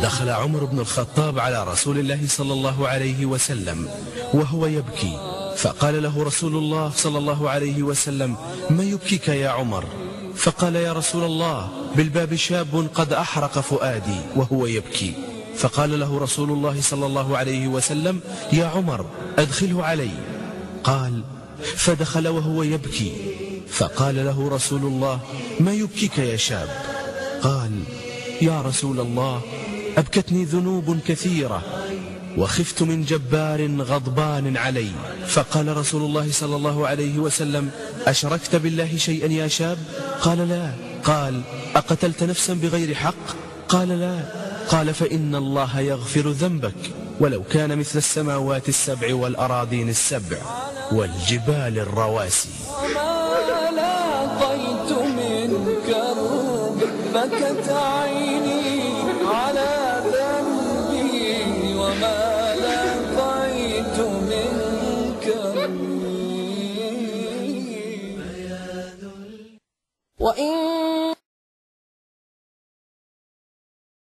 دخل عمر بن الخطاب على رسول الله صلى الله عليه وسلم وهو يبكي، فقال له رسول الله صلى الله عليه وسلم: ما يبكيك يا عمر؟ فقال: يا رسول الله، بالباب شاب قد أحرق فؤادي وهو يبكي. فقال له رسول الله صلى الله عليه وسلم: يا عمر، أدخله علي. قال: فدخل وهو يبكي، فقال له رسول الله: ما يبكيك يا شاب؟ قال: يا رسول الله، أبكتني ذنوب كثيرة وخفت من جبار غضبان علي. فقال رسول الله صلى الله عليه وسلم: أشركت بالله شيئا يا شاب؟ قال: لا. قال: أقتلت نفسا بغير حق؟ قال: لا. قال: فإن الله يغفر ذنبك ولو كان مثل السماوات السبع والأراضين السبع والجبال الرواسي. وما لاقيت من كرب بكت عيني على ذنبي، وما لاقيت من كرب. وإن